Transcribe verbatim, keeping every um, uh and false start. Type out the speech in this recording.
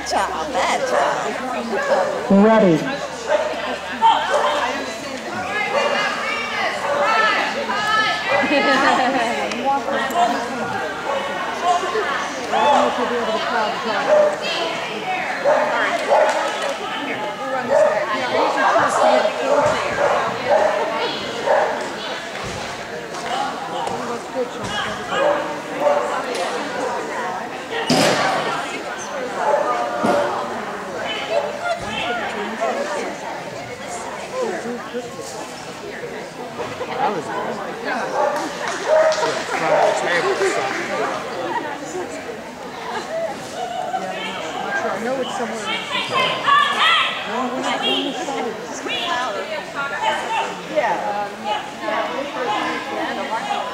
bad child, bad child. Ready. That was I know it's somewhere. Yeah.